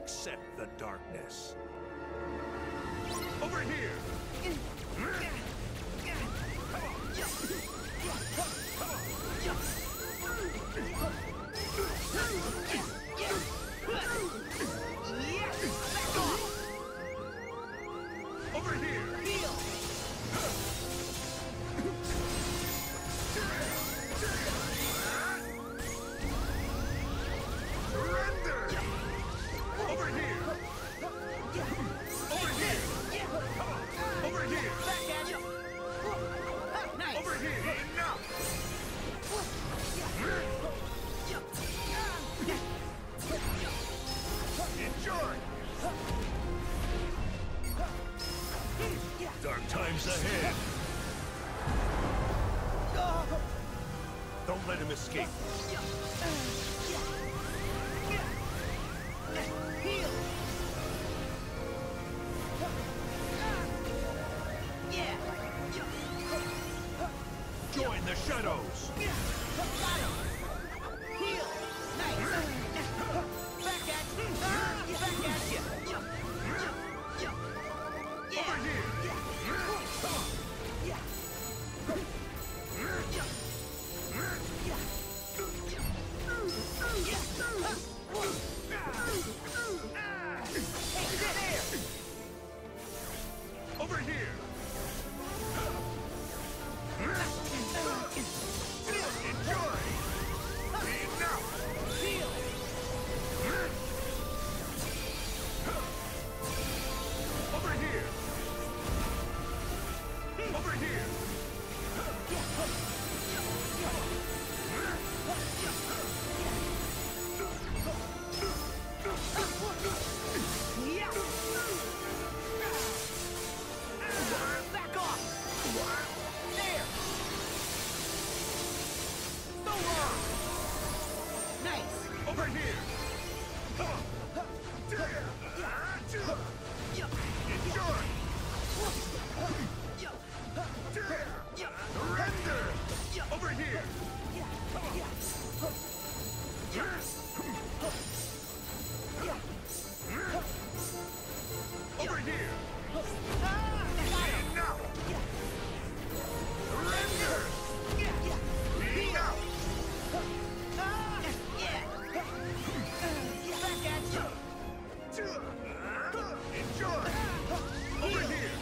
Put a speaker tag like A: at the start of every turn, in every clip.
A: accept the darkness. Over here! Over here!
B: Heal!
A: Surrender! Over here! Over here! Over here!
B: Back at you! Nice!
A: Over here! Enough! Enjoy! Dark times ahead! Don't let him escape!
B: Heal! Yeah!
A: Join the shadows!
B: Got him! Heal! Nice! Back at you! Back at you! Yeah!
A: Over here!
B: Hey, sit here!
A: Over here! Enjoy! Enough!
B: Heal!
A: Over here! Over here!
B: Yeah! Back off! There! So long! Nice!
A: Over here! Enjoy! Surrender! Over here! Over here! Enough! Surrender! Enough!
B: Back at you!
A: Enjoy! Over here!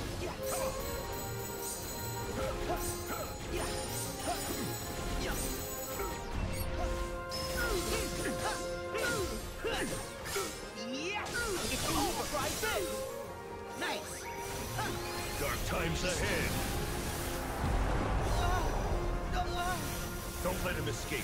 B: Yeah! It's over right there! Nice!
A: Dark times ahead! Don't let him escape!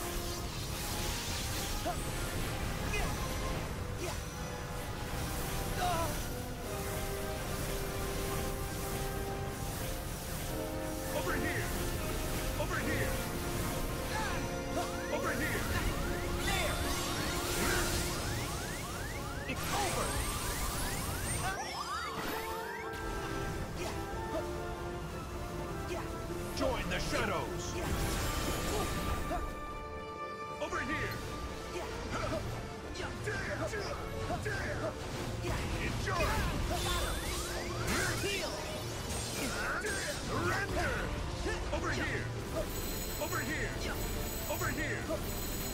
A: Over here! Over here! Over here!
B: There! It's over!
A: Join the shadows! Over here! Enjoy!
B: Heal!
A: Surrender! Over here! Over here! Over here!